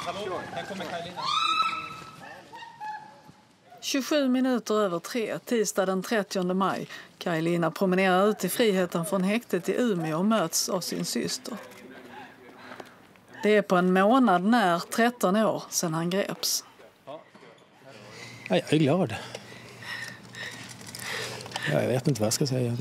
Hallå, här kommer Kaj-Lina. 7:27 tisdag den 30 maj. Kaj-Lina promenerar ut i friheten från häktet i Umeå och möts av sin syster. Det är på en månad när 13 år sedan han greps. Ja, jag är glad. Jag vet inte vad jag ska säga.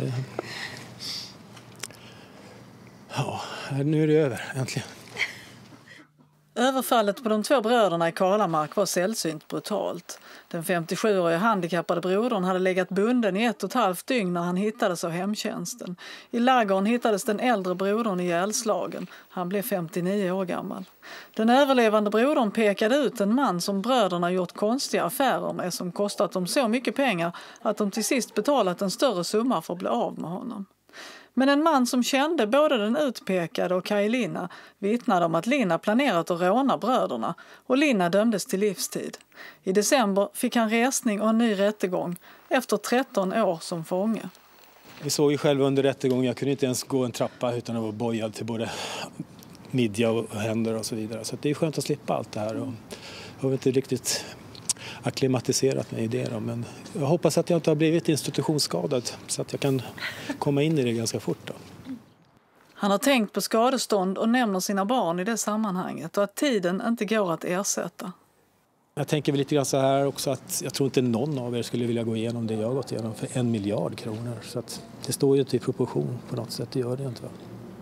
Ja, nu är det över äntligen. Överfallet på de 2 bröderna i Kalamark var sällsynt brutalt. Den 57-åriga handikappade brodern hade legat bunden i 1,5 dygn när han hittades av hemtjänsten. I ladugården hittades den äldre brodern ihjälslagen. Han blev 59 år gammal. Den överlevande brodern pekade ut en man som bröderna gjort konstiga affärer med som kostat dem så mycket pengar att de till sist betalat en större summa för att bli av med honom. Men en man som kände både den utpekade och Kaj-Lina vittnade om att Lina planerat att råna bröderna och Lina dömdes till livstid. I december fick han resning och en ny rättegång efter 13 år som fånge. Vi såg ju själva under rättegången, jag kunde inte ens gå en trappa utan att vara bojad till både midja och händer och så vidare. Så det är skönt att slippa allt det här och jag har inte riktigt akklimatiserat mig i det då, men jag hoppas att jag inte har blivit institutionsskadad så att jag kan komma in i det ganska fort då. Han har tänkt på skadestånd och nämner sina barn i det sammanhanget och att tiden inte går att ersätta. Jag tänker väl lite grann så här också att jag tror inte någon av er skulle vilja gå igenom det jag har gått igenom för 1 miljard kronor. Så att det står ju inte i proportion på något sätt, det gör det inte. Va?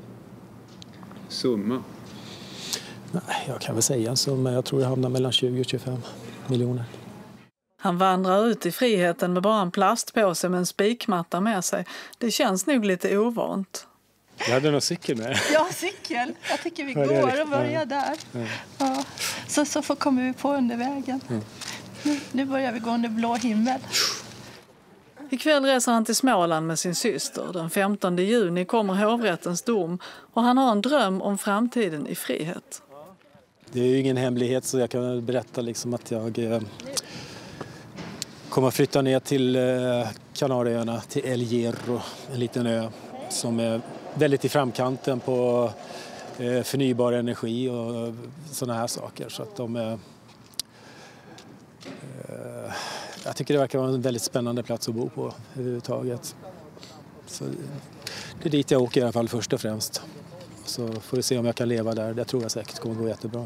Summa? Nej, jag kan väl säga en summa. Jag tror det hamnar mellan 20 och 25 miljoner. Han vandrar ut i friheten med bara en plastpåse med en spikmatta med sig. Det känns nog lite ovant. Jag hade någon cykel med. Ja, cykel. Jag tycker vi går och börjar där. Ja. Så kommer vi på under vägen. Nu börjar vi gå under blå himmel. Ikväll reser han till Småland med sin syster. Den 15 juni kommer hovrättens dom och han har en dröm om framtiden i frihet. Det är ju ingen hemlighet så jag kan berätta liksom att jag kommer att flytta ner till Kanarieöarna, till El Hierro, en liten ö som är väldigt i framkanten på förnybar energi och sådana här saker. Så att jag tycker det verkar vara en väldigt spännande plats att bo på överhuvudtaget. Så det är dit jag åker i alla fall först och främst. Så får vi se om jag kan leva där. Det tror jag säkert kommer gå jättebra.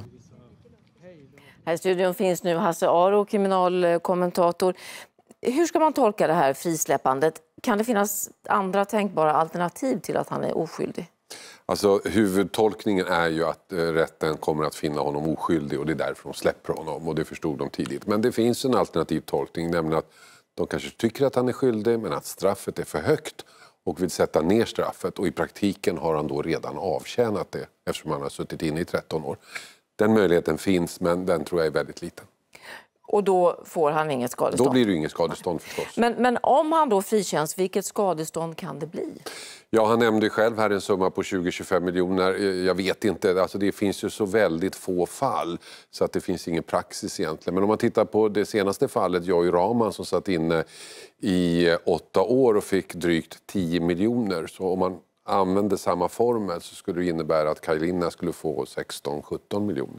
Här i studion finns nu Hasse Aro, kriminalkommentator. Hur ska man tolka det här frisläppandet? Kan det finnas andra tänkbara alternativ till att han är oskyldig? Alltså huvudtolkningen är ju att rätten kommer att finna honom oskyldig och det är därför de släpper honom och det förstod de tidigt. Men det finns en alternativ tolkning, nämligen att de kanske tycker att han är skyldig men att straffet är för högt och vill sätta ner straffet och i praktiken har han då redan avtjänat det eftersom han har suttit inne i 13 år. Den möjligheten finns men den tror jag är väldigt liten. Och då får han inget skadestånd? Då blir det inget skadestånd förstås. Men om han då frikänns, vilket skadestånd kan det bli? Ja, han nämnde själv här en summa på 20-25 miljoner. Jag vet inte, alltså det finns ju så väldigt få fall så att det finns ingen praxis egentligen. Men om man tittar på det senaste fallet, Joy Rahman som satt inne i 8 år och fick drygt 10 miljoner. Så om man använde samma formel så skulle det innebära att Kaj-Lina skulle få 16-17 miljoner.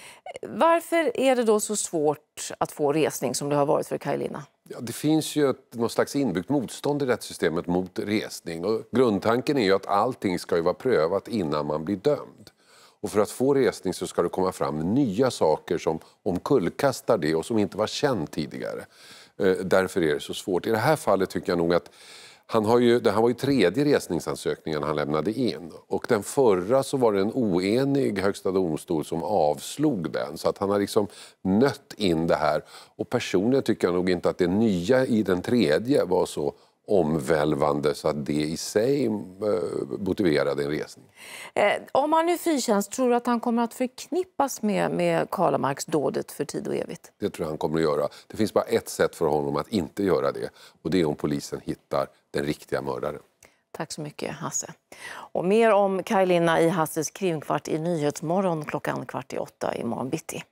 Varför är det då så svårt att få resning som det har varit för Kaj-Lina? Ja, det finns ju någon slags inbyggt motstånd i rättssystemet mot resning. Och grundtanken är ju att allting ska ju vara prövat innan man blir dömd. Och för att få resning så ska det komma fram nya saker som omkullkastar det och som inte var känt tidigare. Därför är det så svårt. I det här fallet tycker jag nog att det här var ju 3:e resningsansökningen han lämnade in. Och den förra så var det en oenig högsta domstol som avslog den. Så att han har liksom nött in det här. Och personligen tycker jag nog inte att det nya i den 3:e var så omvälvande så att det i sig motiverade en resning. Om han nu frikänns, tror du att han kommer att förknippas med Kalamarks dådet för tid och evigt? Det tror jag han kommer att göra. Det finns bara ett sätt för honom att inte göra det. Och det är om polisen hittar den riktiga mördaren. Tack så mycket, Hasse. Och mer om Kaj-Lina i Hasses krimkvart i Nyhetsmorgon klockan 7:15 imorgon bitti.